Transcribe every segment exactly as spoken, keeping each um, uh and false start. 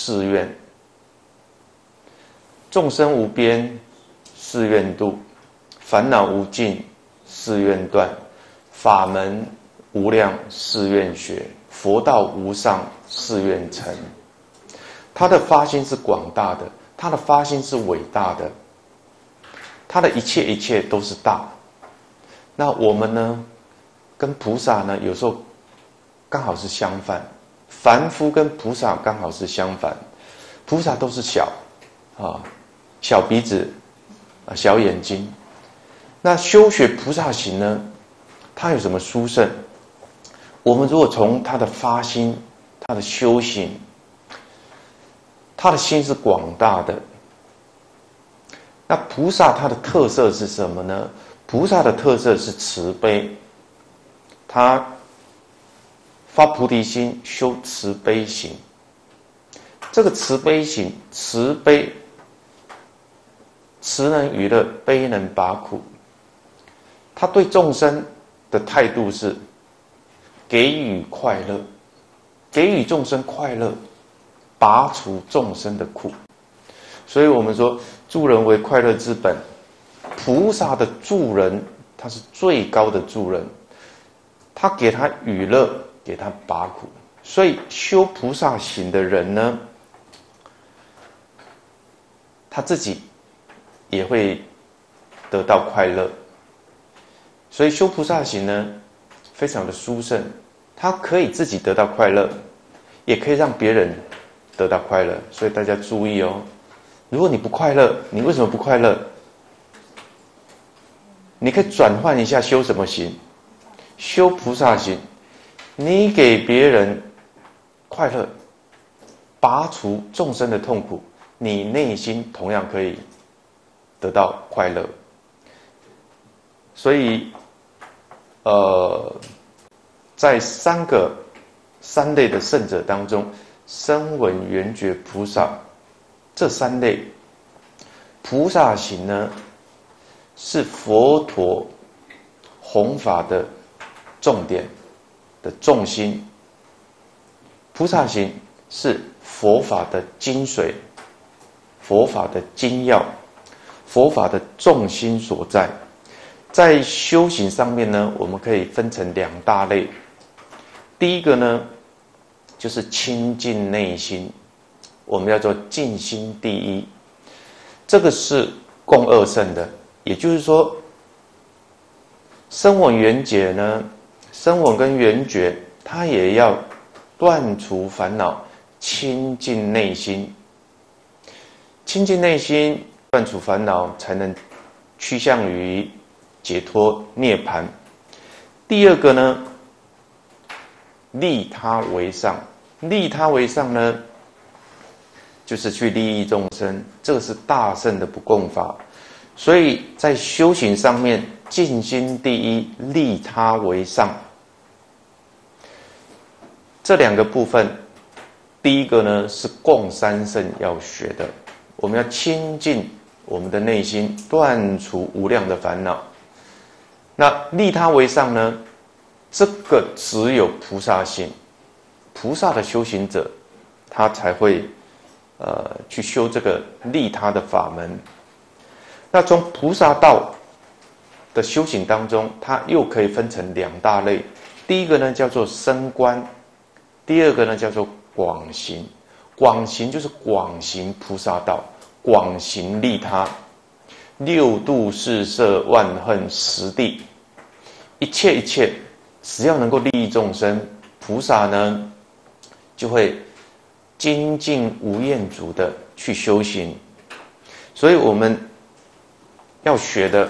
誓愿；众生无边，誓愿度；烦恼无尽，誓愿断；法门无量，誓愿学；佛道无上，誓愿成。他的发心是广大的，他的发心是伟大的，他的一切一切都是大。那我们呢，跟菩萨呢，有时候刚好是相反。凡夫跟菩萨刚好是相反，菩萨都是小啊，小鼻子啊，小眼睛。那修学菩萨行呢，它有什么殊胜？我们如果从他的发心、他的修行，他的心是广大的。那菩萨他的特色是什么呢？菩萨的特色是慈悲，他发菩提心，修慈悲行。这个慈悲行，慈悲，慈能娱乐，悲能拔苦。他对众生的态度是给予快乐，给予众生快乐，拔除众生的苦。所以我们说助人为快乐之本，菩萨的助人他是最高的助人，他给他娱乐，给他拔苦。所以修菩萨行的人呢，他自己也会得到快乐。所以修菩萨行呢，非常的殊胜，他可以自己得到快乐，也可以让别人得到快乐。所以大家注意哦，如果你不快乐，你为什么不快乐？你可以转换一下，修什么行？修菩萨行，你给别人快乐，拔除众生的痛苦，你内心同样可以得到快乐。所以，呃，在三个三类的圣者当中，声闻缘觉菩萨这三类菩萨行呢，是佛陀弘法的重点的重心。菩萨行是佛法的精髓，佛法的精要，佛法的重心所在。在修行上面呢，我们可以分成两大类。第一个呢，就是清净内心，我们叫做净心第一。这个是共二圣的，也就是说，声闻缘觉呢，声闻跟缘觉，它也要断除烦恼，清净内心。清净内心，断除烦恼，才能趋向于解脱涅槃。第二个呢，利他为上。利他为上呢，就是去利益众生，这个是大圣的不共法。所以在修行上面，净心第一，利他为上。这两个部分，第一个呢是共三圣要学的，我们要清净我们的内心，断除无量的烦恼。那利他为上呢，这个只有菩萨行，菩萨的修行者，他才会呃去修这个利他的法门。那从菩萨道的修行当中，它又可以分成两大类。第一个呢叫做深观，第二个呢叫做广行。广行就是广行菩萨道，广行利他，六度四摄万恨十地，一切一切，只要能够利益众生，菩萨呢就会精进无厌足的去修行。所以我们要学的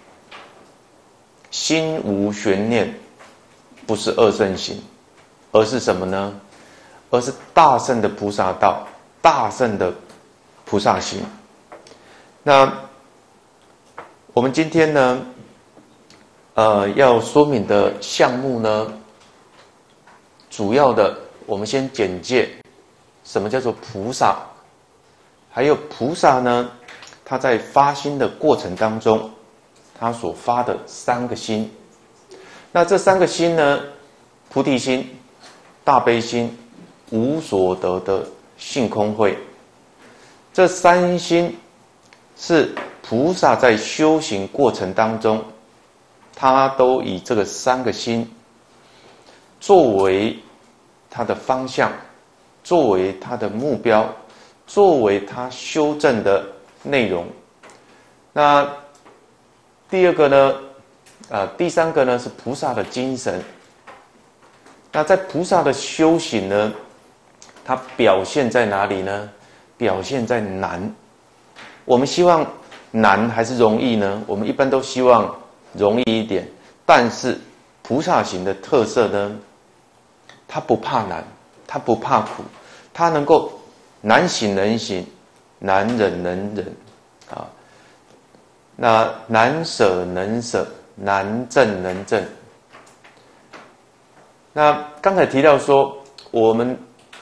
心无悬念，不是二圣行，而是什么呢？而是大圣的菩萨道，大圣的菩萨行。那我们今天呢，呃，要说明的项目呢，主要的我们先简介什么叫做菩萨，还有菩萨呢，他在发心的过程当中，他所发的三个心。那这三个心呢，菩提心、大悲心、无所得的性空慧。这三心是菩萨在修行过程当中，他都以这个三个心作为他的方向，作为他的目标，作为他修正的内容。那第二个呢，呃，第三个呢是菩萨的精神。那在菩萨的修行呢，它表现在哪里呢？表现在难。我们希望难还是容易呢？我们一般都希望容易一点。但是菩萨行的特色呢，它不怕难，它不怕苦，它能够难行能行，难忍能忍啊。那难舍能舍，难正能正。那刚才提到说，我们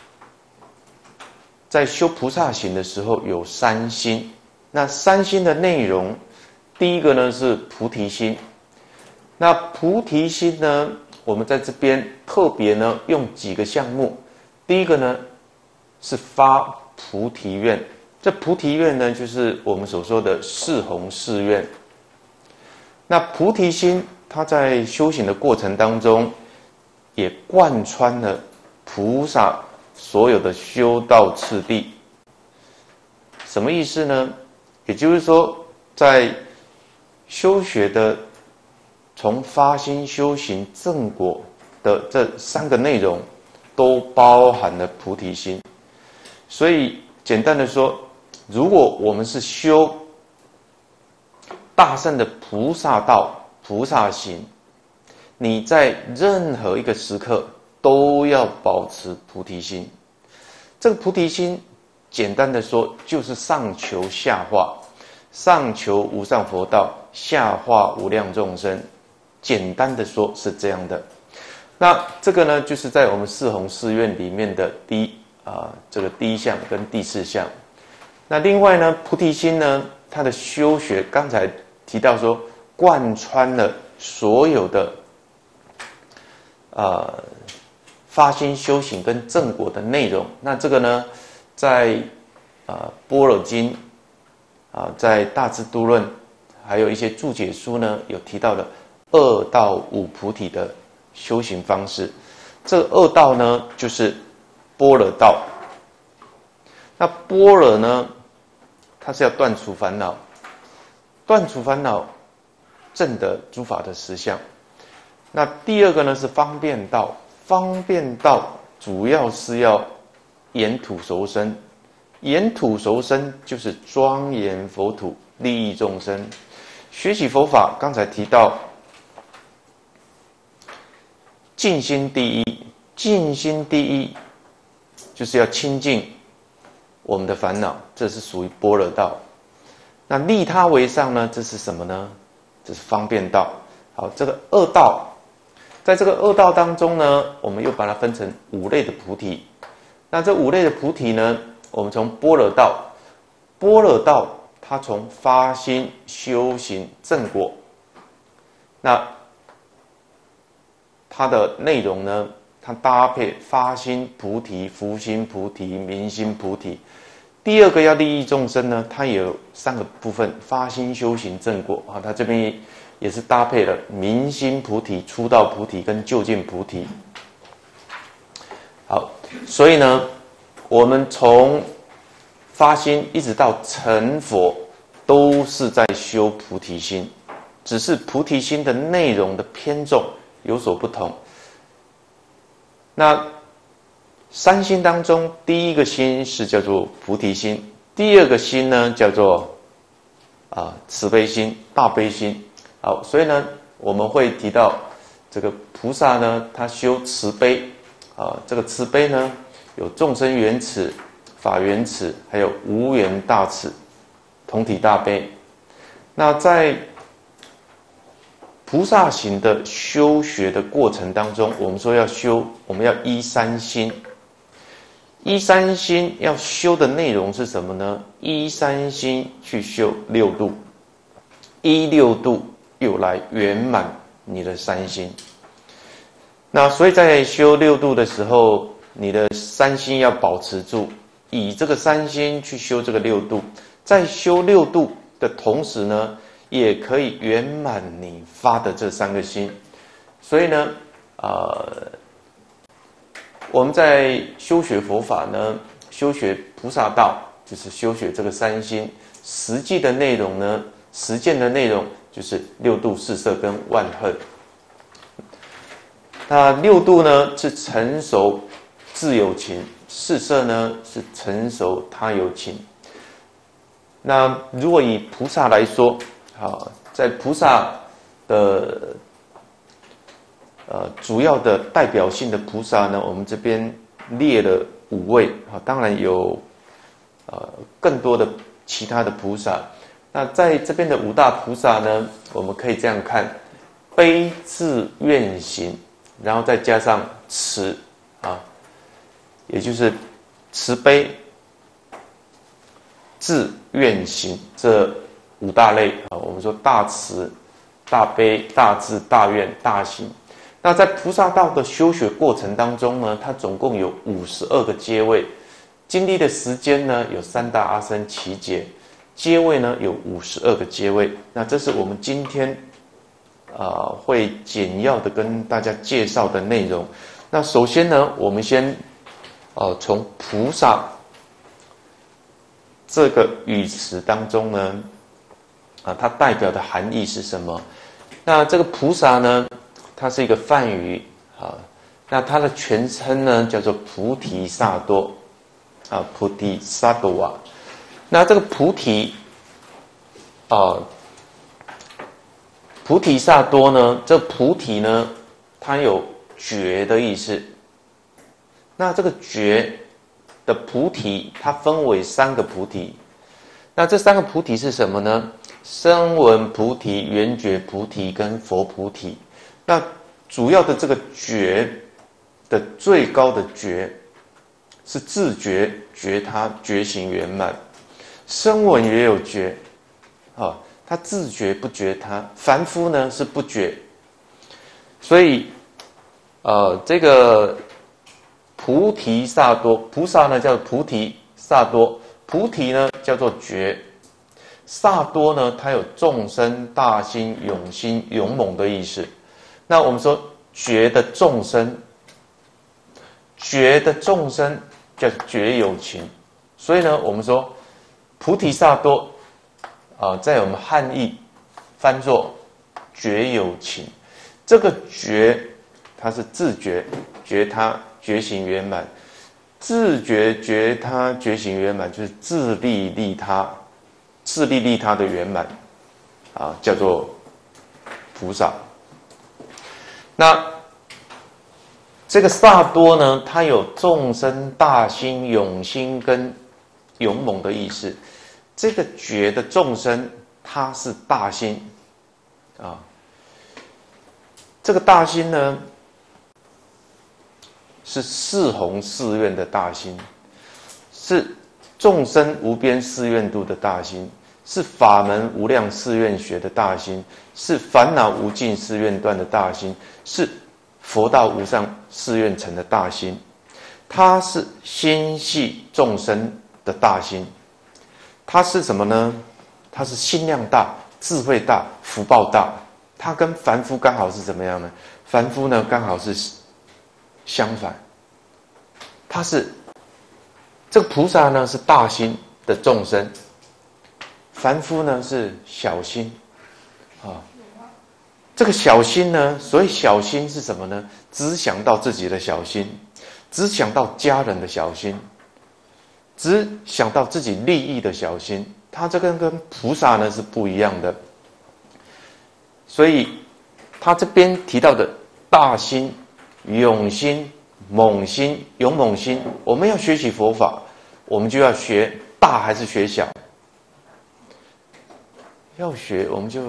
在修菩萨行的时候有三心。那三心的内容，第一个呢是菩提心。那菩提心呢，我们在这边特别呢用几个项目。第一个呢是发菩提愿。这菩提愿呢，就是我们所说的四弘誓愿。那菩提心，它在修行的过程当中，也贯穿了菩萨所有的修道次第。什么意思呢？也就是说，在修学的从发心修行正果的这三个内容，都包含了菩提心。所以简单的说，如果我们是修大乘的菩萨道、菩萨行，你在任何一个时刻都要保持菩提心。这个菩提心，简单的说，就是上求下化，上求无上佛道，下化无量众生。简单的说是这样的。那这个呢，就是在我们四弘誓愿里面的第一啊、呃，这个第一项跟第四项。那另外呢，菩提心呢，它的修学刚才提到说，贯穿了所有的呃发心修行跟正果的内容。那这个呢，在呃般若经啊、呃，在大智度论，还有一些注解书呢，有提到的二到五菩提的修行方式。这个二道呢，就是般若道。那般若呢，它是要断除烦恼，断除烦恼，证得诸法的实相。那第二个呢是方便道，方便道主要是要沿土熟身，沿土熟身就是庄严佛土，利益众生。学习佛法，刚才提到净心第一，净心第一就是要清净我们的烦恼，这是属于般若道。那利他为上呢，这是什么呢？这是方便道。好，这个二道，在这个二道当中呢，我们又把它分成五类的菩提。那这五类的菩提呢，我们从般若道，般若道它从发心修行正果，那它的内容呢，它搭配发心菩提、福心菩提、明心菩提。第二个要利益众生呢，它也有三个部分：发心修行正果啊，它这边也是搭配了明心菩提、出道菩提跟究竟菩提。好，所以呢，我们从发心一直到成佛，都是在修菩提心，只是菩提心的内容的偏重有所不同。那三心当中，第一个心是叫做菩提心，第二个心呢叫做啊慈悲心、大悲心。好，所以呢，我们会提到这个菩萨呢，他修慈悲啊，这个慈悲呢有众生缘慈、法缘慈，还有无缘大慈、同体大悲。那在菩萨行的修学的过程当中，我们说要修，我们要依三心。依三心要修的内容是什么呢？依三心去修六度，依六度又来圆满你的三心。那所以在修六度的时候，你的三心要保持住。 以这个三心去修这个六度，在修六度的同时呢，也可以圆满你发的这三个心。所以呢，呃，我们在修学佛法呢，修学菩萨道，就是修学这个三心。实际的内容呢，实践的内容就是六度、四摄跟万恨。那六度呢是成熟自有情，四摄呢是成熟他有情。那如果以菩萨来说，啊，在菩萨的呃主要的代表性的菩萨呢，我们这边列了五位啊，当然有呃更多的其他的菩萨。那在这边的五大菩萨呢，我们可以这样看：悲智愿行，然后再加上慈啊，也就是慈悲、智、愿、行这五大类啊。我们说大慈、大悲、大智、大愿、大行。那在菩萨道的修学过程当中呢，它总共有五十二个阶位，经历的时间呢有三大阿僧祇劫，阶位呢有五十二个阶位。那这是我们今天啊、呃、会简要的跟大家介绍的内容。那首先呢，我们先呃从菩萨这个语词当中呢，啊，它代表的含义是什么？那这个菩萨呢，它是一个梵语啊，那它的全称呢叫做菩提萨埵啊，菩提萨埵瓦。那这个菩提啊，菩提萨埵呢，这菩提呢，它有觉的意思。那这个觉的菩提，它分为三个菩提。那这三个菩提是什么呢？声闻菩提、缘觉菩提跟佛菩提。那主要的这个觉的最高的觉是自觉觉他觉行圆满。声闻也有觉，啊，他自觉不觉他。凡夫呢是不觉。所以，呃，这个菩提萨埵，菩萨呢叫菩提萨埵，菩提呢叫做觉，萨埵呢它有众生大心、勇心、勇猛的意思。那我们说觉的众生，觉的众生叫觉有情，所以呢，我们说菩提萨埵啊，在我们汉译翻作觉有情。这个觉它是自觉觉他觉行圆满，自觉觉他觉行圆满就是自利利他，自利利他的圆满啊，叫做菩萨。那这个萨埵呢，它有众生大心、勇心跟勇猛的意思。这个觉的众生，它是大心啊。这个大心呢，是四弘誓愿的大心，是众生无边誓愿度的大心，是法门无量誓愿学的大心，是烦恼无尽誓愿断的大心，是佛道无上誓愿成的大心。它是心系众生的大心。它是什么呢？它是心量大、智慧大、福报大。它跟凡夫刚好是怎么样呢？凡夫呢刚好是相反。它是这个菩萨呢是大心的众生，凡夫呢是小心啊。这个小心呢，所以小心是什么呢？只想到自己的小心，只想到家人的小心，只想到自己利益的小心。他这个跟菩萨呢是不一样的。所以他这边提到的大心、勇心、猛心、勇猛心，我们要学习佛法，我们就要学大还是学小？要学我们就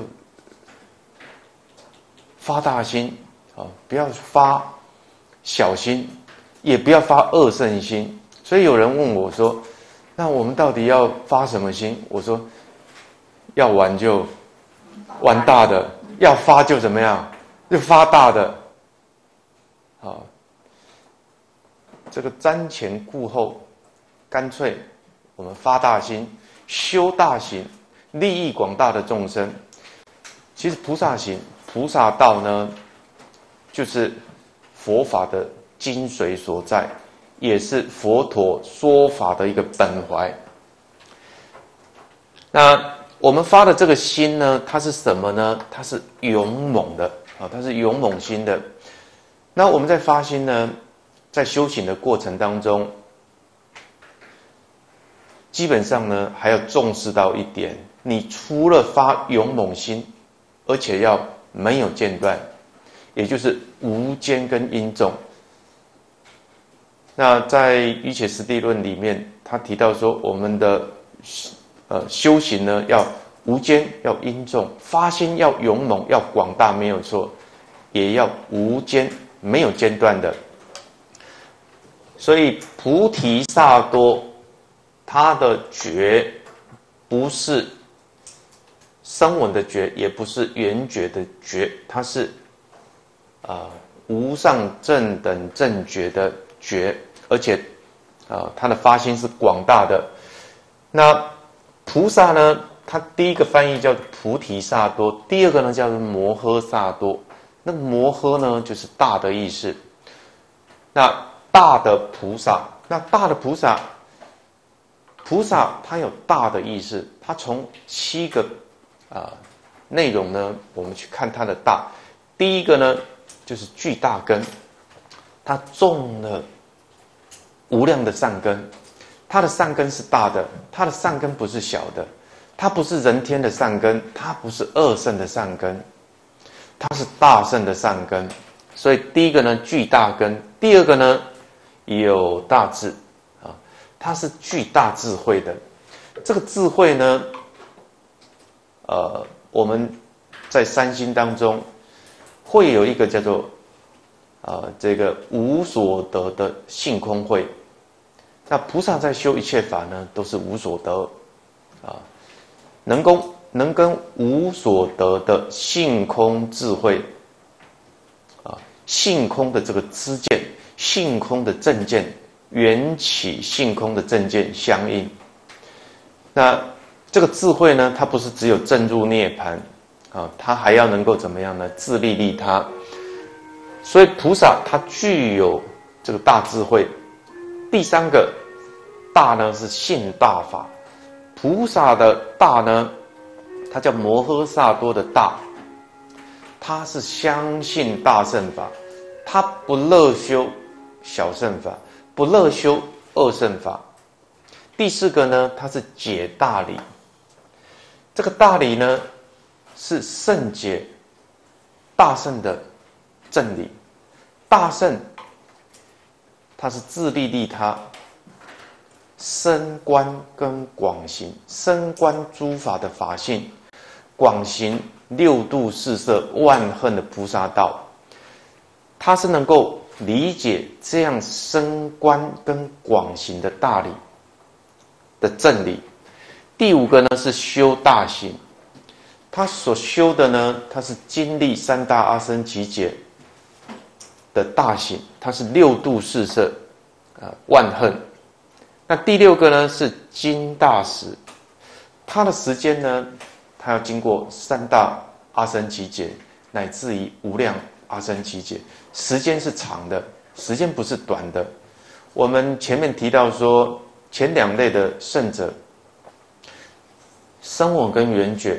发大心啊，不要发小心，也不要发恶胜心。所以有人问我说：“那我们到底要发什么心？”我说：“要玩就玩大的，要发就怎么样？就发大的。”好，这个瞻前顾后干脆我们发大心，修大行，利益广大的众生。其实菩萨行、菩萨道呢，就是佛法的精髓所在，也是佛陀说法的一个本怀。那我们发的这个心呢，它是什么呢？它是勇猛的啊，它是勇猛心的。那我们在发心呢，在修行的过程当中，基本上呢，还要重视到一点，你除了发勇猛心，而且要没有间断，也就是无间跟因重。那在《瑜伽师地论》里面，他提到说，我们的呃修行呢，要无间，要因重，发心要勇猛，要广大，没有错，也要无间，没有间断的。所以菩提萨埵，它的觉不是声闻的觉，也不是缘觉的觉，它是啊、呃、无上正等正觉的觉，而且啊、呃、它的发心是广大的。那菩萨呢，它第一个翻译叫菩提萨埵，第二个呢叫做摩诃萨埵。那摩诃呢就是大的意思。那大的菩萨，那大的菩萨，菩萨它有大的意思，它从七个啊、呃、内容呢，我们去看它的大。第一个呢就是具大根，它种了无量的善根，它的善根是大的，它的善根不是小的，它不是人天的善根，它不是恶圣的善根，它是大圣的善根。所以第一个呢具大根，第二个呢有大智啊，它是具大智慧的。这个智慧呢，呃，我们在三心当中会有一个叫做呃这个无所得的性空慧。那菩萨在修一切法呢，都是无所得啊，能够能跟无所得的性空智慧啊，性空的这个知见，性空的正见，缘起性空的正见相应。那这个智慧呢，它不是只有证入涅槃啊，它还要能够怎么样呢？自利利他。所以菩萨它具有这个大智慧。第三个大呢是信大法，菩萨的大呢，它叫摩诃萨埵的大，它是相信大乘法，它不乐修小乘法，不乐修二乘法。第四个呢，它是解大理，这个大理呢是圣解大乘的正理，大乘它是自利利他，深观跟广行，深观诸法的法性，广行六度四摄万恨的菩萨道，它是能够理解这样深观跟广行的大理的正理。第五个呢是修大行，他所修的呢，它是经历三大阿僧祇劫的大行，它是六度四摄啊、呃、万恨。那第六个呢是经大时，它的时间呢，它要经过三大阿僧祇劫，乃至于无量阿僧祇劫，时间是长的，时间不是短的。我们前面提到说，前两类的圣者，声闻跟缘觉，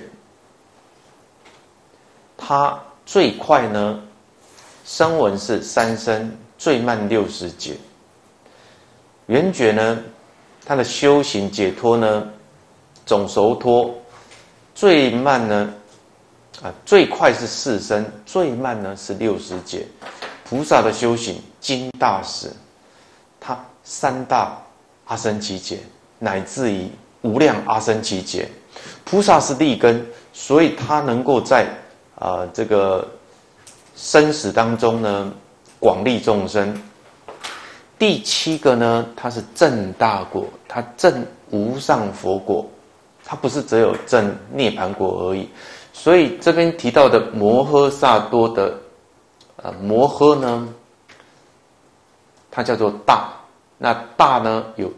它最快呢，声闻是三生，最慢六十劫。缘觉呢，它的修行解脱呢，总熟脱，最慢呢，啊，最快是四生，最慢呢是六十劫。菩萨的修行经大时，它三大阿僧祇劫，乃至于无量阿僧祇劫。菩萨是利根，所以他能够在啊、呃、这个生死当中呢，广利众生。第七个呢，它是证大果，它证无上佛果，它不是只有证涅槃果而已。所以这边提到的摩诃萨埵的呃摩诃呢，它叫做大。那大呢有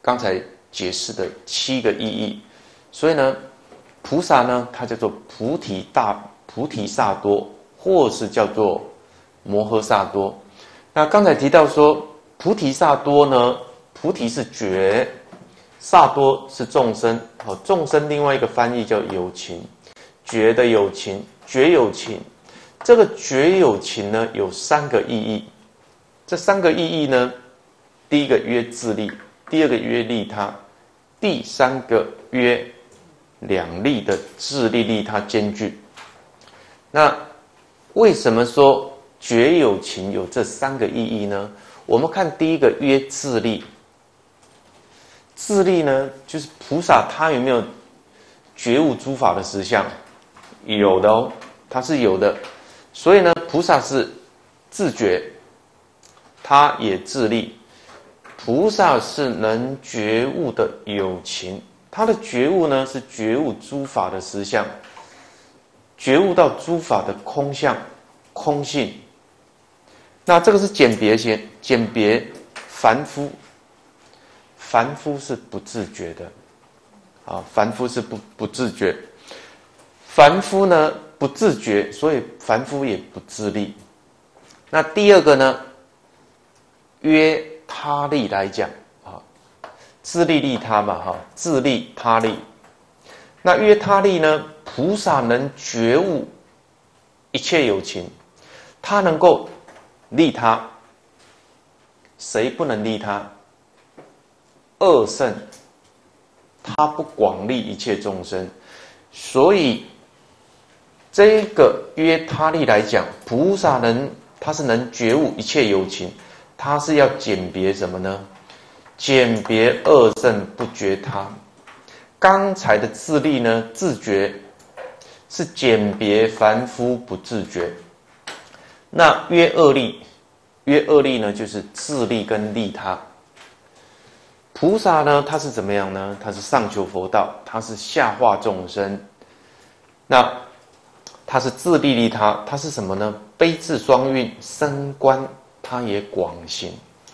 刚才解释的七个意义。所以呢，菩萨呢，它叫做菩提大菩提萨埵，或是叫做摩诃萨埵。那刚才提到说，菩提萨埵呢，菩提是觉，萨埵是众生。好，众生另外一个翻译叫有情，觉的有情，觉有情。这个觉有情呢，有三个意义。这三个意义呢，第一个曰自利，第二个曰利他，第三个曰两利的自利利他兼具。那为什么说觉有情有这三个意义呢？我们看第一个曰自利。自利呢，就是菩萨他有没有觉悟诸法的实相？有的哦，他是有的。所以呢，菩萨是自觉，他也自利。菩萨是能觉悟的有情，他的觉悟呢是觉悟诸法的实相，觉悟到诸法的空相、空性。那这个是简别先，简别凡夫，凡夫是不自觉的，啊，凡夫是不不自觉，凡夫呢不自觉，所以凡夫也不自利。那第二个呢，约他利来讲啊，自利利他嘛，哈，自利他利。那约他利呢？菩萨能觉悟一切有情，他能够利他。谁不能利他？二圣，他不广利一切众生，所以这个约他利来讲，菩萨能，他是能觉悟一切有情。他是要鉴别什么呢？鉴别二圣不觉他。刚才的自利呢，自觉是鉴别凡夫不自觉。那约二利，约二利呢，就是自利跟利他。菩萨呢，他是怎么样呢？他是上求佛道，他是下化众生。那他是自利利他，他是什么呢？悲智双运，升观。他也广行。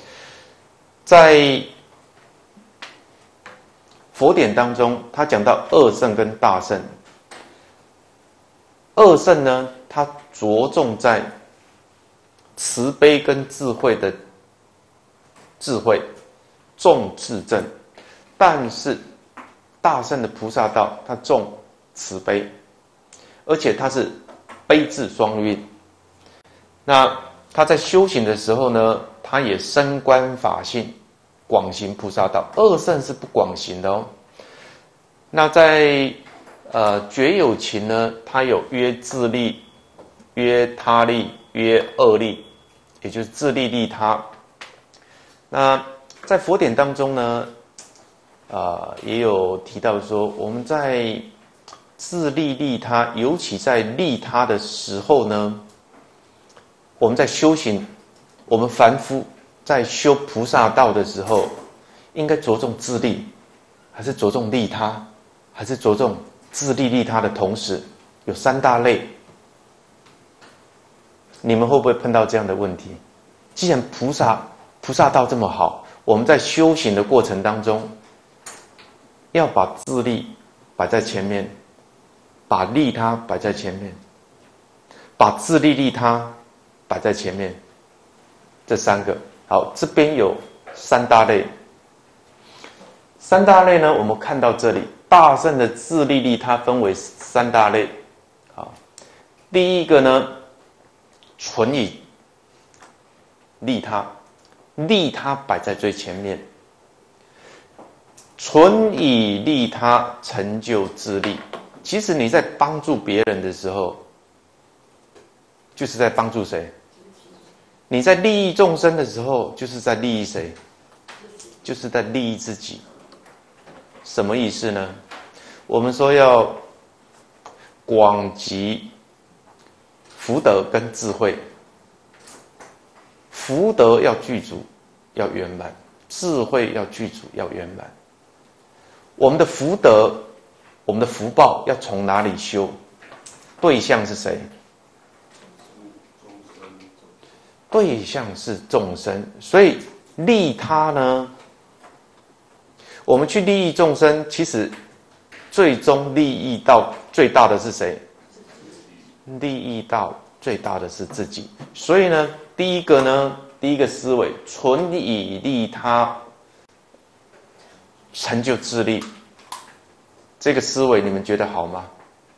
在佛典当中，他讲到二圣跟大圣。二圣呢，他着重在慈悲跟智慧的智慧，重智正；但是大圣的菩萨道，他重慈悲，而且他是悲智双运。那他在修行的时候呢，他也深观法性，广行菩萨道。二圣是不广行的哦。那在呃觉有情呢，他有约自利、约他利、约二利，也就是自利利他。那在佛典当中呢，啊、呃、也有提到说，我们在自利利他，尤其在利他的时候呢。我们在修行，我们凡夫在修菩萨道的时候，应该着重自利，还是着重利他，还是着重自利利他的同时，有三大类。你们会不会碰到这样的问题？既然菩萨菩萨道这么好，我们在修行的过程当中，要把自利摆在前面，把利他摆在前面，把自利利他摆在前面，这三个。好，这边有三大类。三大类呢，我们看到这里，大圣的自利利他分为三大类。好，第一个呢，纯以利他，利他摆在最前面，纯以利他成就自利。其实你在帮助别人的时候，就是在帮助谁？你在利益众生的时候，就是在利益谁？就是在利益自己。什么意思呢？我们说要广集福德跟智慧，福德要具足，要圆满；智慧要具足，要圆满。我们的福德，我们的福报要从哪里修？对象是谁？对象是众生，所以利他呢， 我们去利益众生，其实最终利益到最大的是谁？利益到最大的是自己。所以呢，第一个呢，第一个思维，纯以利他，成就自利。这个思维你们觉得好吗？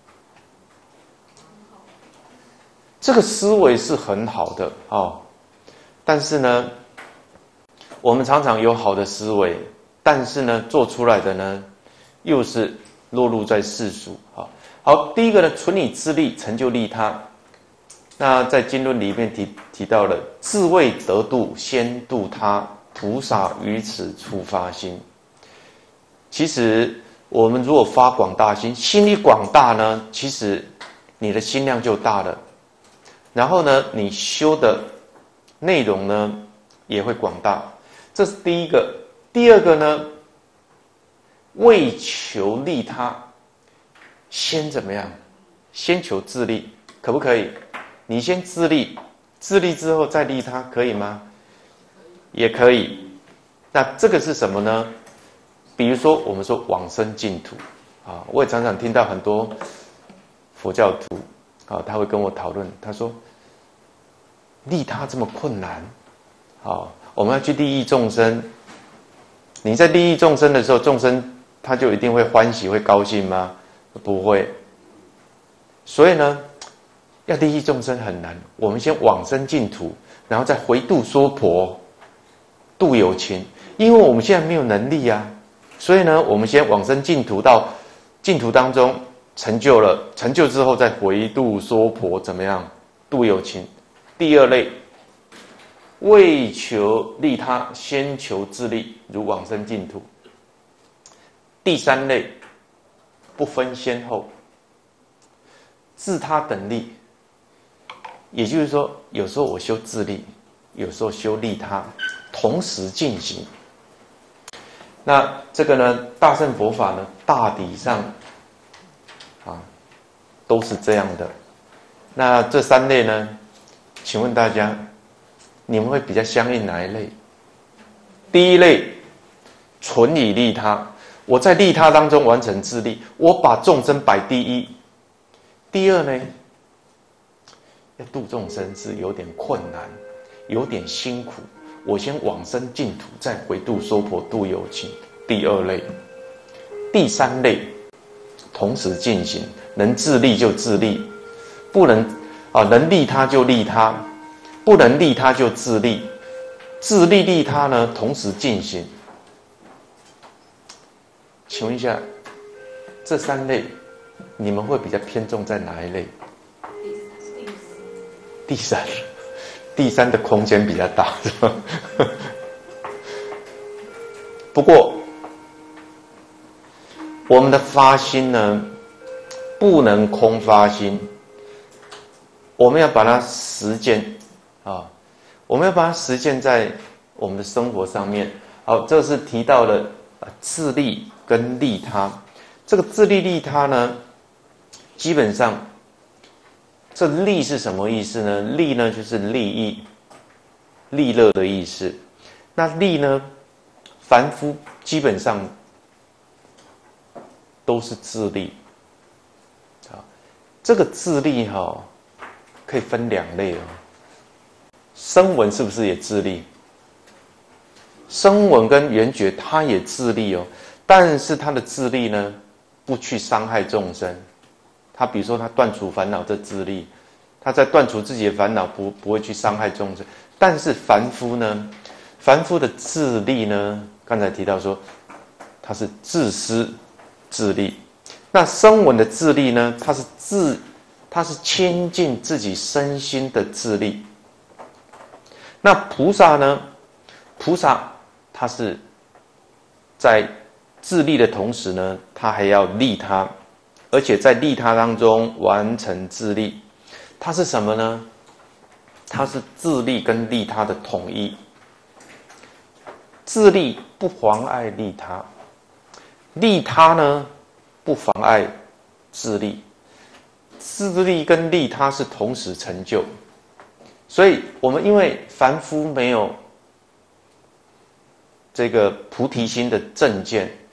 这个思维是很好的哦，但是呢，我们常常有好的思维，但是呢，做出来的呢，又是落入在世俗。好，好，第一个呢，纯以自利，成就利他。那在经论里面提提到了，自为得度，先度他，菩萨于此处发心。其实我们如果发广大心，心一广大呢，其实你的心量就大了。然后呢，你修的内容呢也会广大，这是第一个。第二个呢，为求利他，先怎么样？先求自利，可不可以？你先自利，自利之后再利他，可以吗？也可以。那这个是什么呢？比如说，我们说往生净土啊，我也常常听到很多佛教徒啊，他会跟我讨论，他说利他这么困难，好，我们要去利益众生。你在利益众生的时候，众生他就一定会欢喜、会高兴吗？不会。所以呢，要利益众生很难。我们先往生净土，然后再回度娑婆，度有情。因为我们现在没有能力啊，所以呢，我们先往生净土，到净土当中成就了，成就之后再回度娑婆，怎么样？度有情。第二类，为求利他，先求自利，如往生净土。第三类，不分先后，自他等利。也就是说，有时候我修自利，有时候修利他，同时进行。那这个呢，大乘佛法呢，大体上啊都是这样的。那这三类呢，请问大家，你们会比较相应哪一类？第一类，纯以利他，我在利他当中完成自利，我把众生摆第一。第二呢，要度众生是有点困难，有点辛苦，我先往生净土，再回度娑婆，度有情。第二类。第三类，同时进行，能自利就自利，不能啊，能利他就利他，不能利他就自利，自利利他呢，同时进行。请问一下，这三类你们会比较偏重在哪一类？第三，第三的空间比较大，是吧？不过，我们的发心呢，不能空发心，我们要把它实践啊，我们要把它实践在我们的生活上面。好，这是提到了自利跟利他。这个自利利他呢，基本上，这利是什么意思呢？利呢就是利益、利乐的意思。那利呢，凡夫基本上都是自利。啊，这个自利哈、哦，可以分两类哦。声闻是不是也自利？声闻跟缘觉他也自利哦，但是他的自利呢，不去伤害众生。他比如说他断除烦恼的自利，他在断除自己的烦恼，不不会去伤害众生。但是凡夫呢，凡夫的自利呢，刚才提到说他是自私自利。那声闻的自利呢，他是自他是亲近自己身心的自利。那菩萨呢，菩萨他是在自利的同时呢，他还要利他，而且在利他当中完成自利。他是什么呢？他是自利跟利他的统一。自利不妨碍利他，利他呢不妨碍自利。自利跟利他是同时成就。所以我们因为凡夫没有这个菩提心的正见，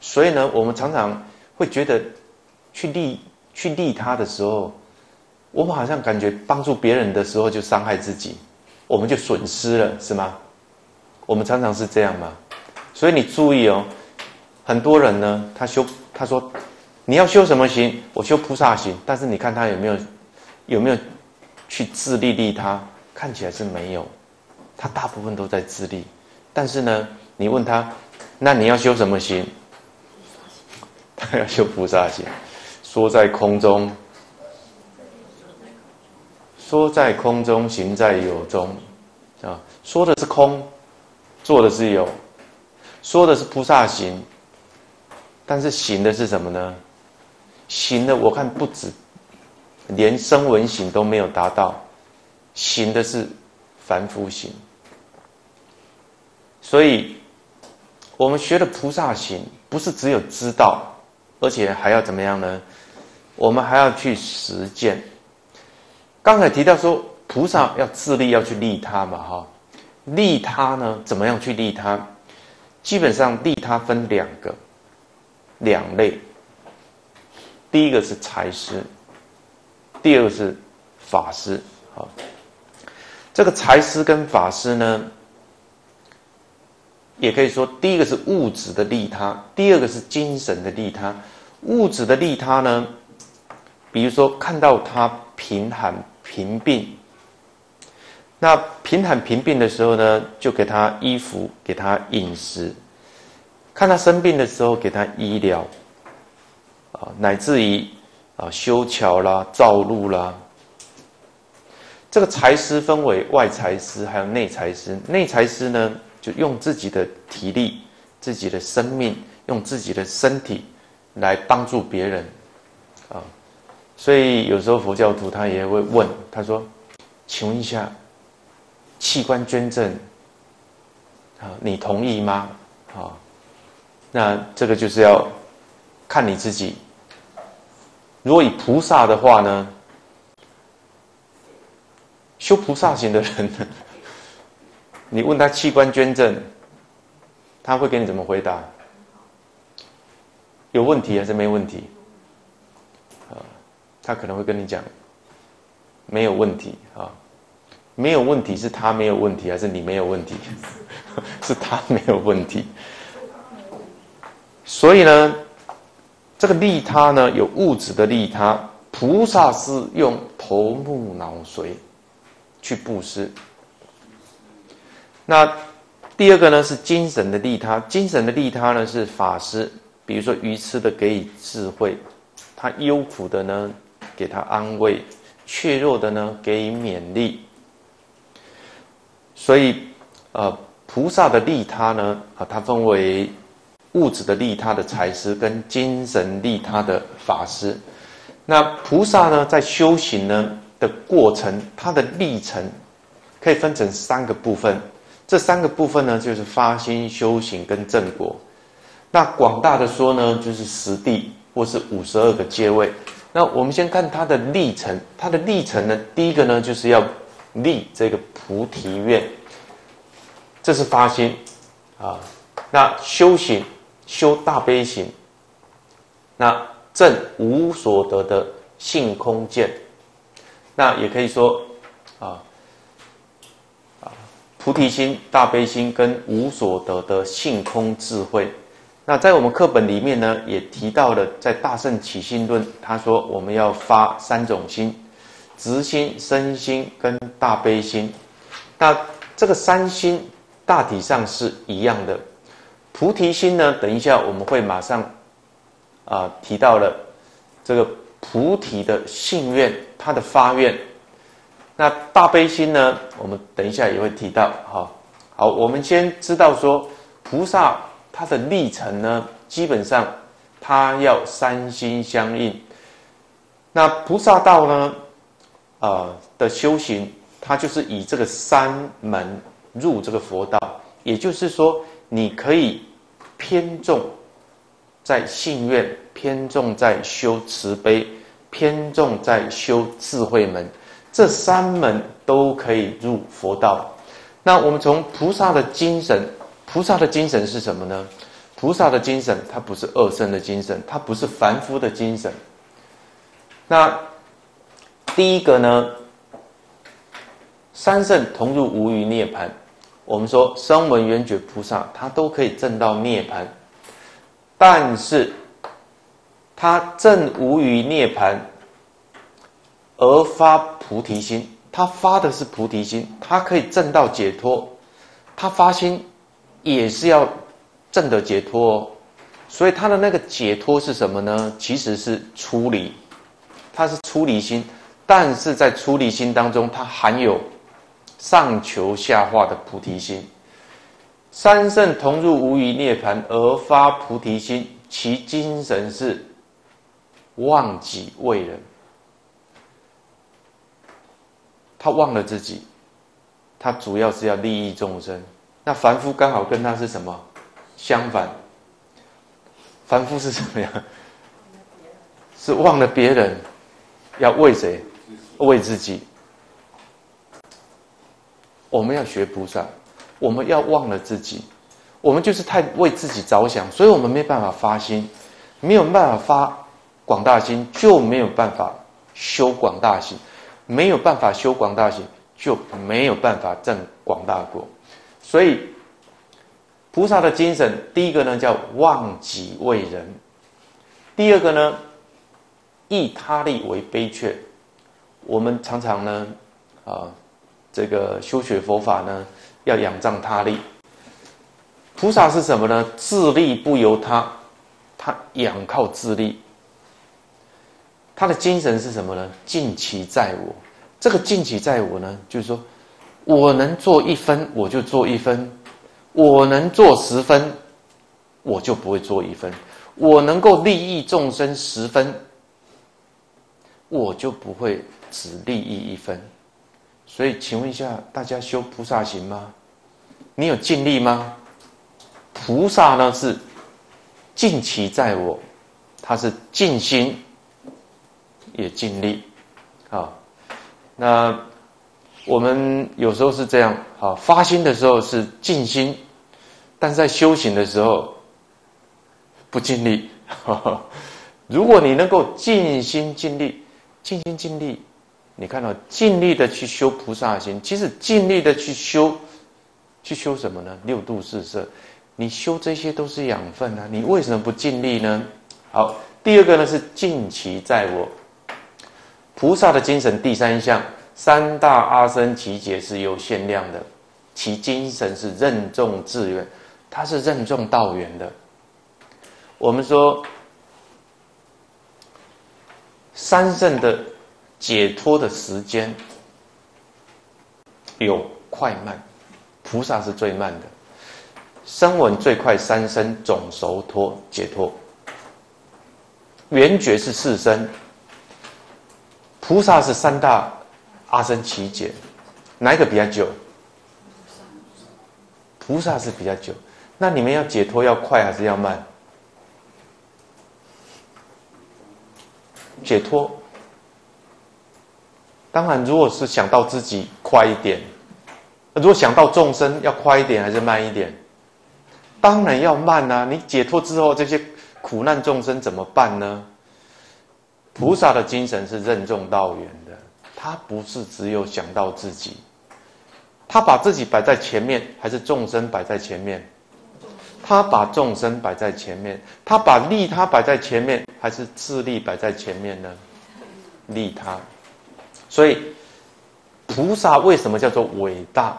所以呢，我们常常会觉得去利去利他的时候，我们好像感觉帮助别人的时候就伤害自己，我们就损失了，是吗？我们常常是这样吗？所以你注意哦，很多人呢，他修他说你要修什么行？我修菩萨行，但是你看他有没有有没有去自利利他？看起来是没有，他大部分都在自利。但是呢，你问他，那你要修什么行？他要修菩萨行。说在空中，说在空中，行在有中，啊，说的是空，做的是有，说的是菩萨行，但是行的是什么呢？行的我看不止，连声闻行都没有达到，行的是凡夫行。所以，我们学的菩萨行，不是只有知道，而且还要怎么样呢？我们还要去实践。刚才提到说，菩萨要自利，要去利他嘛，哈。利他呢，怎么样去利他？基本上利他分两个，两类。第一个是财施，第二个是法施。好，这个财施跟法施呢，也可以说，第一个是物质的利他，第二个是精神的利他。物质的利他呢，比如说看到他贫寒贫病，那贫寒贫病的时候呢，就给他衣服，给他饮食；看他生病的时候，给他医疗，啊，乃至于啊修桥啦、造路啦。这个财施分为外财施还有内财施。内财施呢，就用自己的体力、自己的生命、用自己的身体来帮助别人，啊。所以有时候佛教徒他也会问，他说：“请问一下，器官捐赠，啊，你同意吗？”啊，那这个就是要看你自己。如果以菩萨的话呢，修菩萨行的人，你问他器官捐赠，他会给你怎么回答？有问题还是没问题？他可能会跟你讲，没有问题啊，没有问题是他没有问题，还是你没有问题？是他没有问题。所以呢，这个利他呢，有物质的利他，菩萨是用头目脑髓去布施。那第二个呢是精神的利他，精神的利他呢是法施，比如说愚痴的给予智慧，他忧苦的呢，给他安慰，怯弱的呢给予勉励。所以，呃，菩萨的利他呢，啊，它分为物质的利他的财施跟精神利他的法施。那菩萨呢，在修行呢的过程，它的历程可以分成三个部分。这三个部分呢，就是发心、修行跟正果。那广大的说呢，就是十地或是五十二个阶位。那我们先看它的历程，它的历程呢，第一个呢，就是要立这个菩提愿，这是发心啊。那修行，修大悲行，那证无所得的性空见，那也可以说啊啊，菩提心、大悲心跟无所得的性空智慧。那在我们课本里面呢，也提到了，在《大乘起信论》，他说我们要发三种心：直心、身心跟大悲心。那这个三心大体上是一样的。菩提心呢，等一下我们会马上啊、呃、提到了这个菩提的信愿，它的发愿。那大悲心呢，我们等一下也会提到。好，好，我们先知道说菩萨它的历程呢，基本上它要三心相应。那菩萨道呢，呃的修行，它就是以这个三门入这个佛道，也就是说，你可以偏重在信愿，偏重在修慈悲，偏重在修智慧门，这三门都可以入佛道。那我们从菩萨的精神，菩萨的精神是什么呢？ 菩萨的精神，它不是二圣的精神，它不是凡夫的精神。那第一个呢，三圣同入无余涅槃。我们说声闻缘觉菩萨，他都可以证到涅槃，但是他证无余涅槃而发菩提心，他发的是菩提心，他可以证到解脱，他发心也是要证得解脱哦。所以他的那个解脱是什么呢？其实是出离，他是出离心，但是在出离心当中，它含有上求下化的菩提心。三圣同入无余涅槃而发菩提心，其精神是忘己为人。他忘了自己，他主要是要利益众生。那凡夫刚好跟他是什么相反？凡夫是什么样？是忘了别人，要为谁？为自己。我们要学菩萨，我们要忘了自己，我们就是太为自己着想，所以我们没办法发心，没有办法发广大心，就没有办法修广大行，没有办法修广大行，就没有办法证广大果。所以菩萨的精神，第一个呢叫忘己为人，第二个呢益他利为悲却。我们常常呢啊。这个修学佛法呢，要仰仗他利。菩萨是什么呢？自利不由他，他仰靠自利。他的精神是什么呢？尽其在我。这个尽其在我呢，就是说，我能做一分，我就做一分；我能做十分，我就不会做一分；我能够利益众生十分，我就不会只利益一分。所以请问一下，大家修菩萨行吗？你有尽力吗？菩萨呢是尽其在我，他是尽心也尽力。好，那我们有时候是这样，好，发心的时候是尽心，但是在修行的时候不尽力。如果你能够尽心尽力，尽心尽力，你看到尽力的去修菩萨行，其实尽力的去修，去修什么呢？六度四摄，你修这些都是养分啊，你为什么不尽力呢？好，第二个呢是尽其在我。菩萨的精神第三项，三大阿僧祇劫是有限量的，其精神是任重致远，它是任重道远的。我们说三圣的解脱的时间有快慢，菩萨是最慢的。声闻最快三生总熟脱解脱，缘觉是四生，菩萨是三大阿僧祇劫，哪一个比较久？菩萨是比较久。那你们要解脱要快还是要慢？解脱当然，如果是想到自己快一点，如果想到众生要快一点还是慢一点？当然要慢啊！你解脱之后，这些苦难众生怎么办呢？菩萨的精神是任重道远的，他不是只有想到自己，他把自己摆在前面，还是众生摆在前面？他把众生摆在前面，他把利他摆在前面，还是自利摆在前面呢？利他。所以菩萨为什么叫做伟大？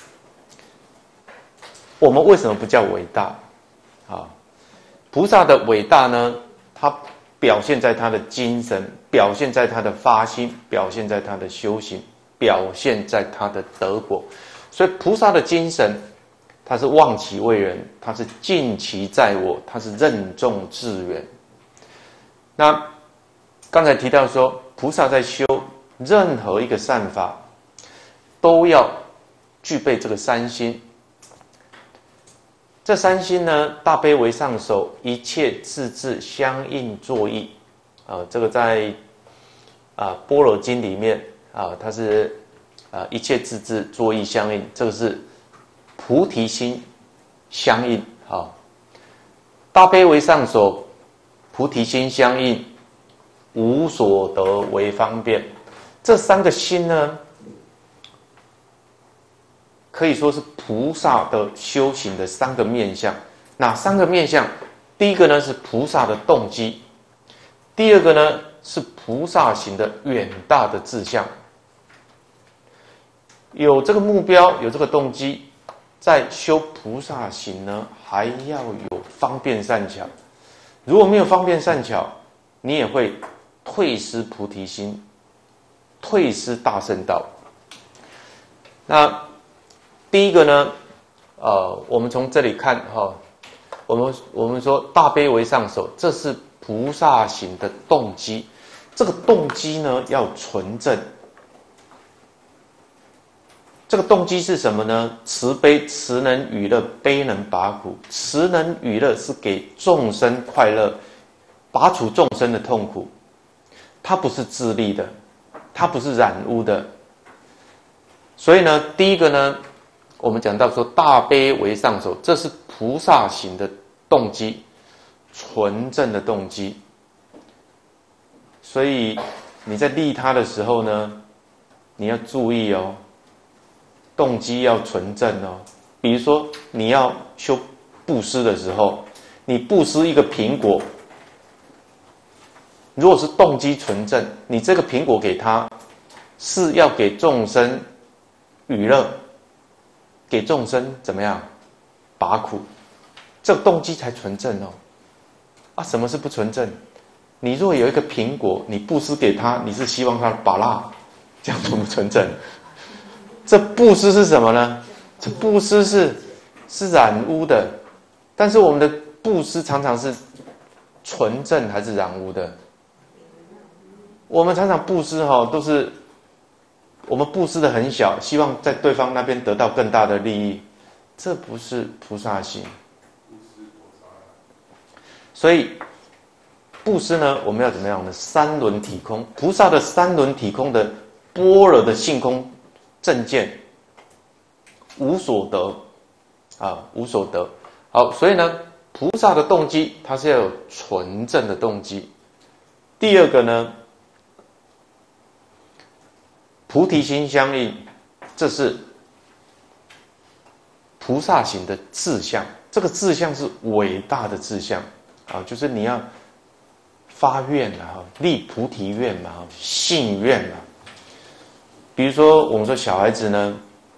我们为什么不叫伟大？啊，菩萨的伟大呢，它表现在他的精神，表现在他的发心，表现在他的修行，表现在他的德果。所以菩萨的精神，他是忘其为人，他是尽其在我，他是任重致远。那刚才提到说，菩萨在修任何一个善法，都要具备这个三心。这三心呢，大悲为上首，一切自治相应作意。啊、呃，这个在啊《般若经》里面啊、呃，它是啊、呃、一切自治作意相应，这个是菩提心相应。好， 大悲为上首，菩提心相应，无所得为方便。这三个心呢，可以说是菩萨的修行的三个面向。哪三个面向？第一个呢是菩萨的动机，第二个呢是菩萨行的远大的志向。有这个目标，有这个动机，在修菩萨行呢，还要有方便善巧。如果没有方便善巧，你也会退失菩提心，退失大圣道。那第一个呢，呃，我们从这里看哈、哦，我们我们说大悲为上首，这是菩萨行的动机。这个动机呢，要纯正。这个动机是什么呢？慈悲，慈能与乐，悲能拔苦。慈能与乐是给众生快乐，拔除众生的痛苦。它不是自利的，它不是染污的。所以呢，第一个呢，我们讲到说大悲为上首，这是菩萨行的动机，纯正的动机。所以你在利他的时候呢，你要注意哦。动机要纯正哦，比如说你要修布施的时候，你布施一个苹果，如果是动机纯正，你这个苹果给他是要给众生娱乐，给众生怎么样拔苦，这个动机才纯正哦。啊，什么是不纯正？你若有一个苹果，你布施给他，你是希望他拔辣，这样纯不纯正？这布施是什么呢？这布施是是染污的，但是我们的布施常常是纯正还是染污的？我们常常布施哈、哦，都是我们布施的很小，希望在对方那边得到更大的利益，这不是菩萨行。所以布施呢，我们要怎么样呢？三轮体空，菩萨的三轮体空的般若的性空正见，无所得啊，无所得。好，所以呢，菩萨的动机，它是要有纯正的动机。第二个呢，菩提心相应，这是菩萨行的志向。这个志向是伟大的志向啊，就是你要发愿啊，立菩提愿嘛，信愿嘛。比如说，我们说小孩子呢，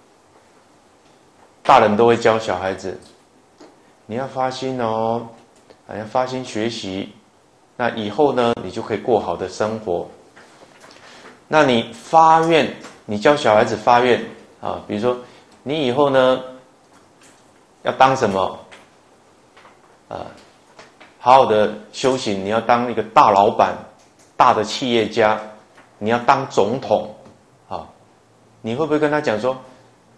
大人都会教小孩子，你要发心哦，要发心学习，那以后呢，你就可以过好的生活。那你发愿，你教小孩子发愿啊，比如说你以后呢，要当什么？啊，好好的修行，你要当一个大老板、大的企业家，你要当总统。你会不会跟他讲说，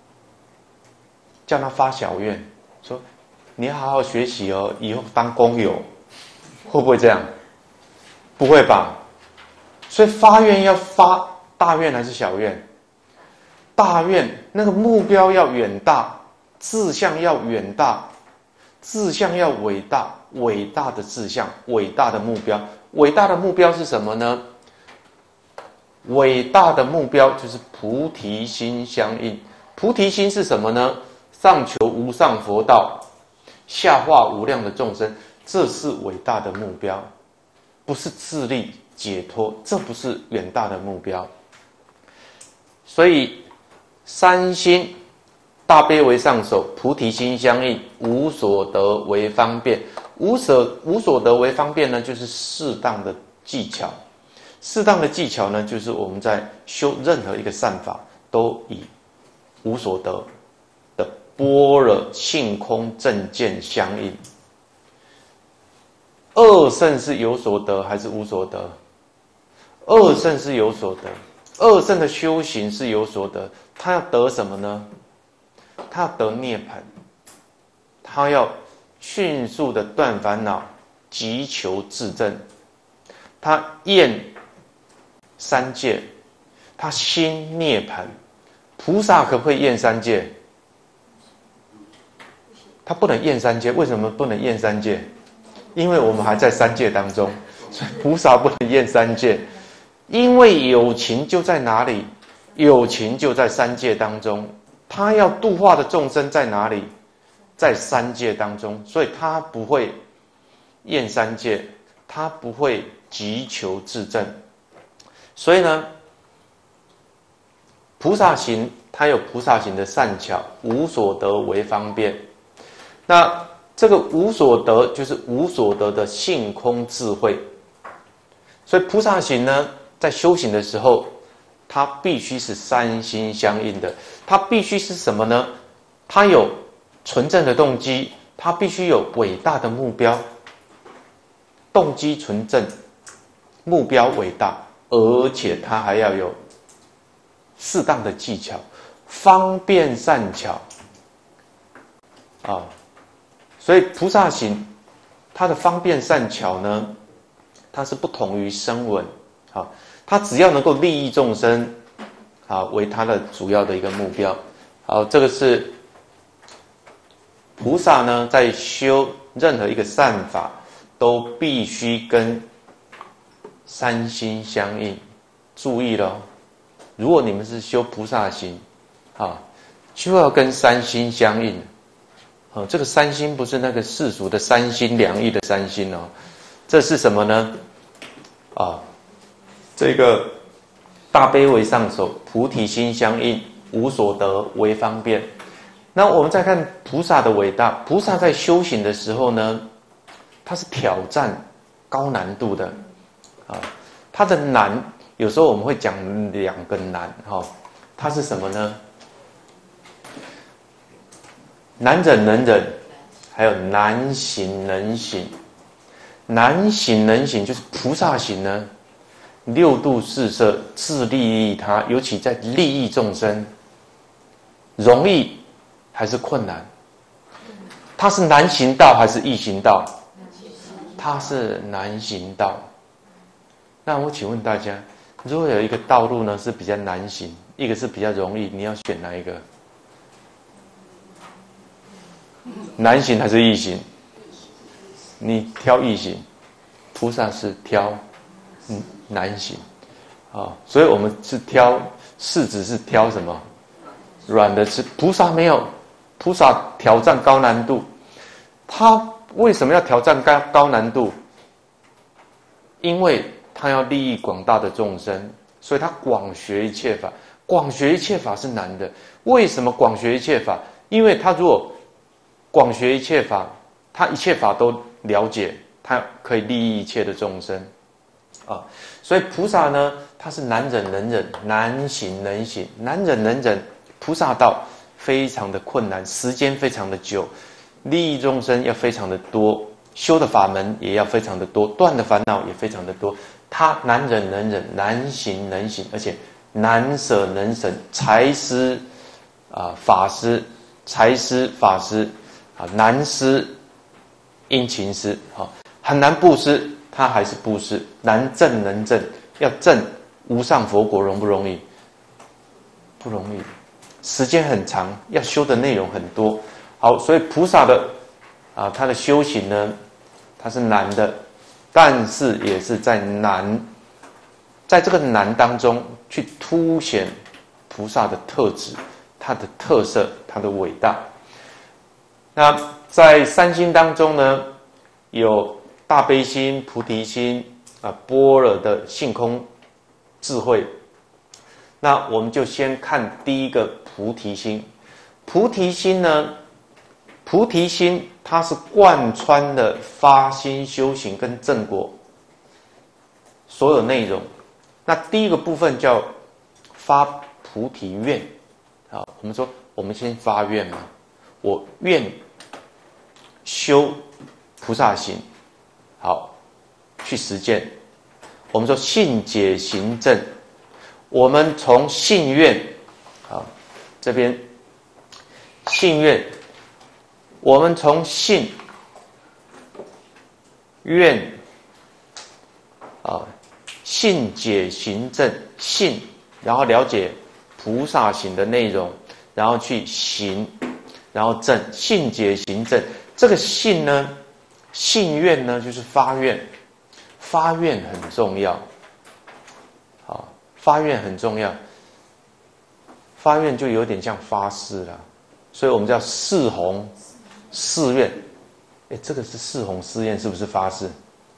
叫他发小愿，说你要好好学习哦，以后当工友，会不会这样？不会吧？所以发愿要发大愿还是小愿？大愿那个目标要远大，志向要远大，志向要伟大，伟大的志向，伟大的目标，伟大的目标是什么呢？伟大的目标就是菩提心相应。菩提心是什么呢？上求无上佛道，下化无量的众生，这是伟大的目标，不是自利解脱，这不是远大的目标。所以三心，大悲为上首，菩提心相应，无所得为方便。无所无所得为方便呢，就是适当的技巧。适当的技巧呢，就是我们在修任何一个善法，都以无所得的般若性空正见相应。二圣是有所得还是无所得？二圣是有所得，二圣的修行是有所得。他要得什么呢？他要得涅槃，他要迅速的断烦恼，急求自证。他厌三界，他心涅槃。菩萨可不可以厌三界？他不能厌三界。为什么不能厌三界？ 因为我们还在三界当中，所以菩萨不能厌三界，因为有情就在哪里？有情就在三界当中，他要度化的众生在哪里？在三界当中，所以他不会厌三界，他不会急求自证。所以呢，菩萨行它有菩萨行的善巧，无所得为方便。那这个无所得就是无所得的性空智慧。所以菩萨行呢，在修行的时候，它必须是三心相应的。它必须是什么呢？它有纯正的动机，它必须有伟大的目标。动机纯正，目标伟大，而且它还要有适当的技巧，方便善巧啊。所以菩萨行它的方便善巧呢，它是不同于声闻啊。他只要能够利益众生，啊，为他的主要的一个目标。好，这个是菩萨呢，在修任何一个善法，都必须跟三心相应。注意了，如果你们是修菩萨行，啊，就要跟三心相应。哦，这个三心不是那个世俗的三心两意的三心哦，这是什么呢？啊。这个大悲为上首，菩提心相应，无所得为方便。那我们再看菩萨的伟大，菩萨在修行的时候呢，他是挑战高难度的啊。他的难，有时候我们会讲两个难哈，它是什么呢？难忍能忍，还有难行能行。难行能行就是菩萨行呢。六度四摄，自利益他，尤其在利益众生，容易还是困难？它是难行道还是易行道？它是难行道。那我请问大家，如果有一个道路呢是比较难行，一个是比较容易，你要选哪一个？难行还是易行？你挑易行，菩萨是挑嗯。难行，啊，所以我们是挑柿子是挑什么？软的吃。菩萨没有，菩萨挑战高难度。他为什么要挑战高高难度？因为他要利益广大的众生，所以他广学一切法。广学一切法是难的。为什么广学一切法？因为他如果广学一切法，他一切法都了解，他可以利益一切的众生。啊，所以菩萨呢，他是难忍能忍，难行能行。难忍能忍，菩萨道非常的困难，时间非常的久，利益众生要非常的多，修的法门也要非常的多，断的烦恼也非常的多。他难忍能忍，难行能行，而且难舍能舍。财施啊，法施，财施法施啊，难施殷勤施啊，很难布施。他还是布施，难证能证，要证无上佛果容不容易？不容易，时间很长，要修的内容很多。好，所以菩萨的啊，他的修行呢，它是难的，但是也是在难，在这个难当中去凸显菩萨的特质、它的特色、它的伟大。那在三心当中呢，有大悲心、菩提心啊，般若的性空智慧。那我们就先看第一个菩提心。菩提心呢，菩提心它是贯穿了发心修行跟正果所有内容。那第一个部分叫发菩提愿。好，我们说我们先发愿嘛，我愿修菩萨行。好，去实践。我们说信解行证，我们从信愿，好，这边信愿，我们从信愿，啊，信解行证，信，然后了解菩萨行的内容，然后去行，然后证，信解行证。这个信呢， 信愿呢，就是发愿，发愿很重要。好，发愿很重要。发愿就有点像发誓了，所以我们叫誓弘誓愿。哎，这个是誓弘誓愿，是不是发誓？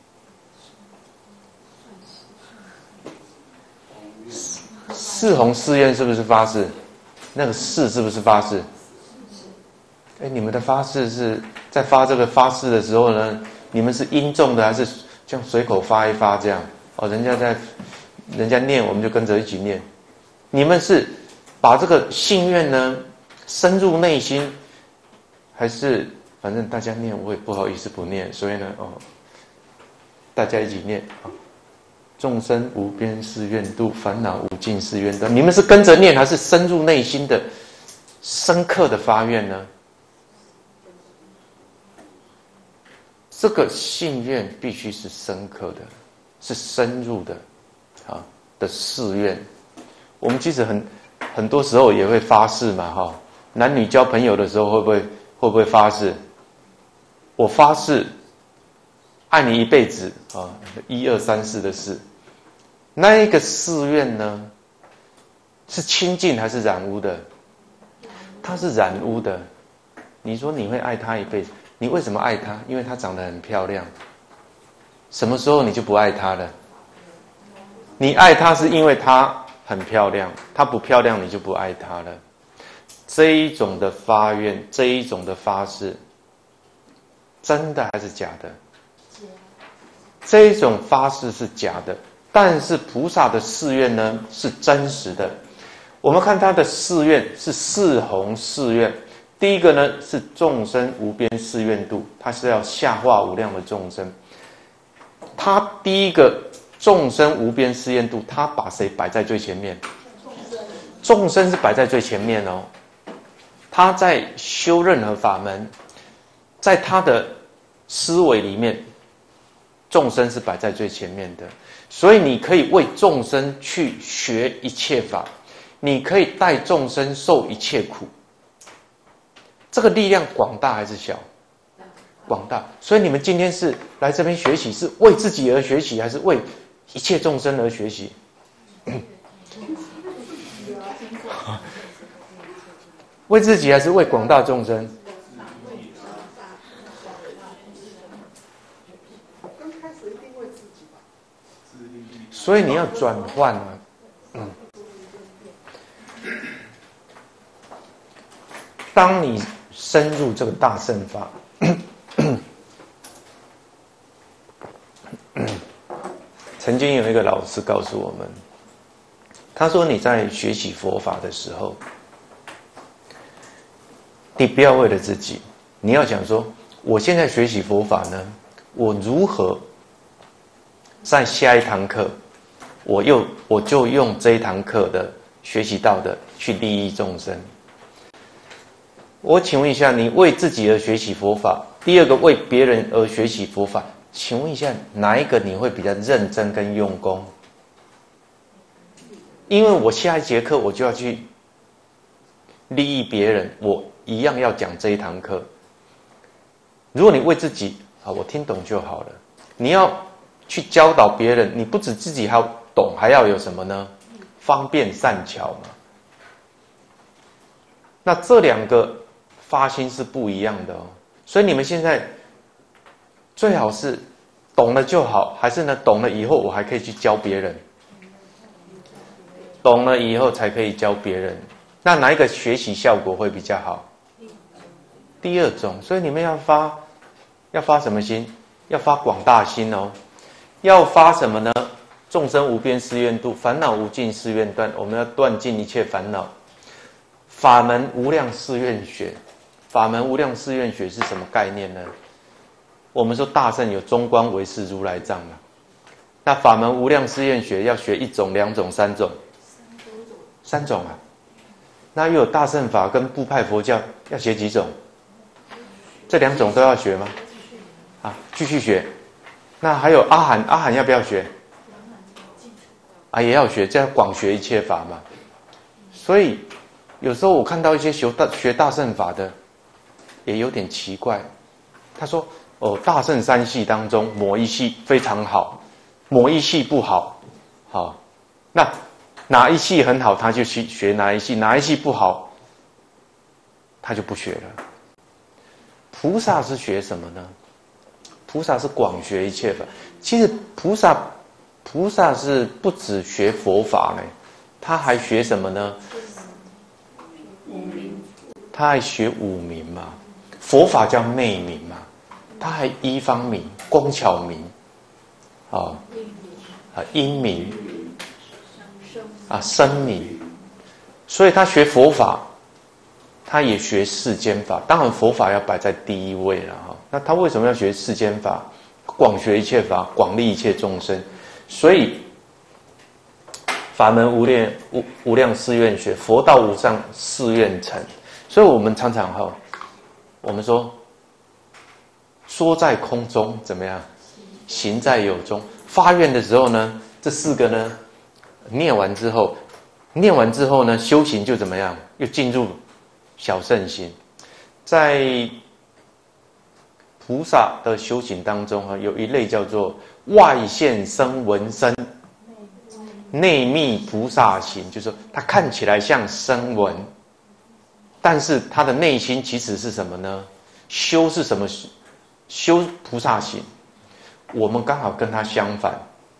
誓弘誓愿是不是发誓？那个誓是不是发誓？哎，你们的发誓是在发这个发誓的时候呢，你们是音重的还是像随口发一发这样？哦，人家在，人家念我们就跟着一起念。你们是把这个信愿呢深入内心，还是反正大家念我也不好意思不念，所以呢，哦，大家一起念啊。众生无边誓愿度，烦恼无尽誓愿断。你们是跟着念，还是深入内心的、深刻的发愿呢？这个信愿必须是深刻的，是深入的，啊的誓愿。我们其实很很多时候也会发誓嘛，哈，男女交朋友的时候会不会会不会发誓？我发誓爱你一辈子啊，一二三四的誓。那一个誓愿呢，是清净还是染污的？它是染污的。你说你会爱他一辈子，你为什么爱他？因为他长得很漂亮。什么时候你就不爱他了？你爱他是因为他很漂亮，他不漂亮你就不爱他了。这一种的发愿，这一种的发誓，真的还是假的？这一种发誓是假的。但是菩萨的誓愿呢是真实的。我们看他的誓愿是誓弘誓愿，第一个呢是众生无边誓愿度，他是要下化无量的众生。他第一个众生无边誓愿度，他把谁摆在最前面？众生是摆在最前面哦。他在修任何法门，在他的思维里面，众生是摆在最前面的。所以你可以为众生去学一切法，你可以带众生受一切苦。这个力量广大还是小？广大。所以你们今天是来这边学习，是为自己而学习，还是为一切众生而学习？为自己还是为广大众生？所以你要转换啊，嗯，当你深入这个大乘法，曾经有一个老师告诉我们，他说你在学习佛法的时候，你不要为了自己，你要想说，我现在学习佛法呢，我如何在下一堂课，我又我就用这一堂课的学习到的去利益众生。我请问一下，你为自己而学习佛法，第二个为别人而学习佛法，请问一下，哪一个你会比较认真跟用功？因为我下一节课我就要去利益别人，我一样要讲这一堂课。如果你为自己啊，我听懂就好了。你要去教导别人，你不止自己还要懂，还要有什么呢？方便善巧嘛。那这两个发心是不一样的哦。所以你们现在最好是懂了就好，还是呢懂了以后我还可以去教别人？懂了以后才可以教别人。那哪一个学习效果会比较好？第二种。所以你们要发要发什么心？要发广大心哦。要发什么呢？众生无边誓愿度，烦恼无尽誓愿断。我们要断尽一切烦恼。法门无量誓愿学，法门无量誓愿学是什么概念呢？我们说大乘有中观唯识如来藏嘛，那法门无量誓愿学要学一种、两种、三种？三种啊。那又有大乘法跟部派佛教，要学几种？这两种都要学吗？啊，继续学。那还有阿含，阿含要不要学？啊，也要学，这样广学一切法嘛。所以有时候我看到一些学大学大乘法的，也有点奇怪。他说哦，大乘三系当中某一系非常好，某一系不好，好，那哪一系很好，他就去学哪一系；哪一系不好，他就不学了。菩萨是学什么呢？菩萨是广学一切法。其实菩萨，菩萨是不只学佛法呢，他还学什么呢？他还学五明嘛，佛法叫内明嘛，他还一方明、工巧明，啊啊因明啊声明，所以他学佛法，他也学世间法。当然佛法要摆在第一位了哈。那他为什么要学世间法？广学一切法，广利一切众生。所以法门无量无无量誓愿学，佛道无上誓愿成。所以我们常常哈，我们说说在空中怎么样，行在有中。发愿的时候呢，这四个呢念完之后，念完之后呢，修行就怎么样，又进入小乘行。在菩萨的修行当中哈，有一类叫做外现声闻身，内密菩萨行，就是说他看起来像声闻，但是他的内心其实是什么呢？修是什么？修菩萨行。我们刚好跟他相反。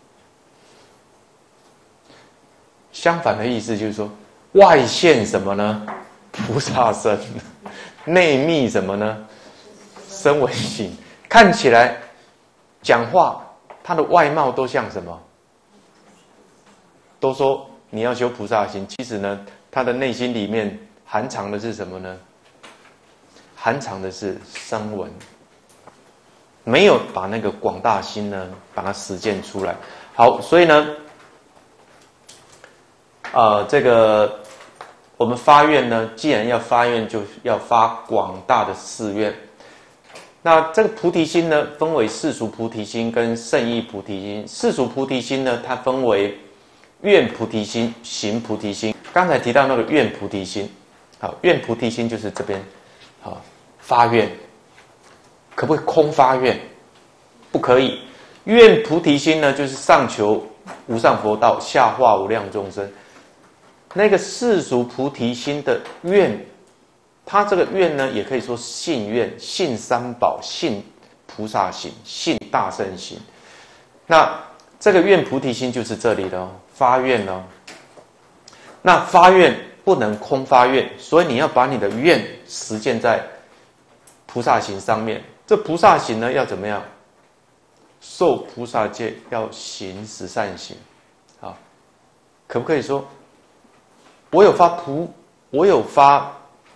相反的意思就是说，外现什么呢？菩萨身，内密什么呢？声闻行。看起来讲话，他的外貌都像什么？都说你要修菩萨行，其实呢，他的内心里面含藏的是什么呢？含藏的是声闻，没有把那个广大心呢，把它实践出来。好，所以呢，呃，这个我们发愿呢，既然要发愿，就要发广大的誓愿。那这个菩提心呢，分为世俗菩提心跟圣意菩提心。世俗菩提心呢，它分为愿菩提心、行菩提心。刚才提到那个愿菩提心，好，愿菩提心就是这边，好，发愿，可不可以空发愿？不可以。愿菩提心呢，就是上求无上佛道，下化无量众生。那个世俗菩提心的愿，它这个愿呢，也可以说信愿、信三宝、信菩萨行、信大乘行。那这个愿菩提心就是这里的哦，发愿哦。那发愿不能空发愿，所以你要把你的愿实践在菩萨行上面。这菩萨行呢，要怎么样？受菩萨戒，要行十善行。好，可不可以说，我有发菩，我有发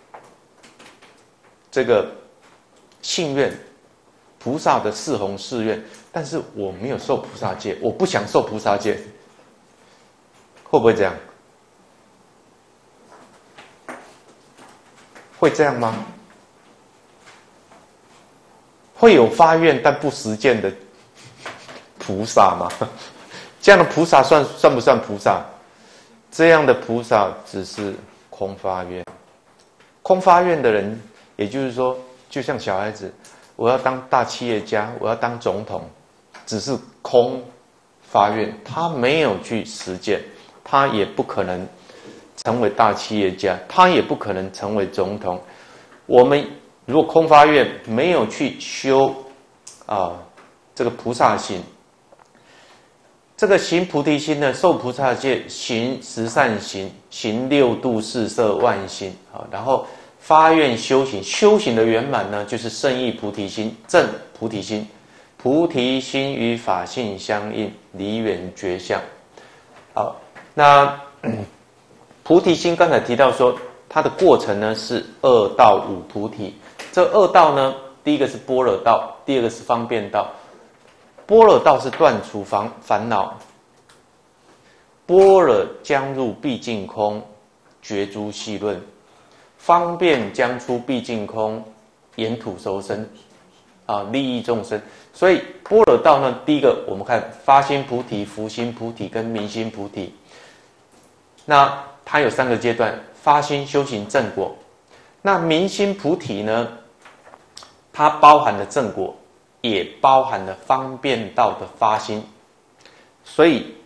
这个信愿，菩萨的四弘誓愿，但是我没有受菩萨戒，我不想受菩萨戒，会不会这样？会这样吗？会有发愿但不实践的菩萨吗？这样的菩萨算算不算菩萨？这样的菩萨只是空发愿。空发愿的人，也就是说，就像小孩子，我要当大企业家，我要当总统，只是空发愿，他没有去实践，他也不可能成为大企业家，他也不可能成为总统。我们如果空发愿，没有去修啊、呃、这个菩萨行，这个行菩提心呢，受菩萨戒，行十善行，行六度四摄万行啊，然后发愿修行，修行的圆满呢，就是圣意菩提心、正菩提心。菩提心与法性相应，离缘觉相。好，那菩提心刚才提到说，它的过程呢是二道五菩提。这二道呢，第一个是般若道，第二个是方便道。般若道是断除烦烦恼，般若将入毕竟空，觉诸细论。方便将出毕竟空，言土收身，啊，利益众生。所以般若道呢，第一个我们看发心菩提、福心菩提跟明心菩提。那它有三个阶段：发心修行正果。那明心菩提呢，它包含的正果也包含了方便道的发心。所以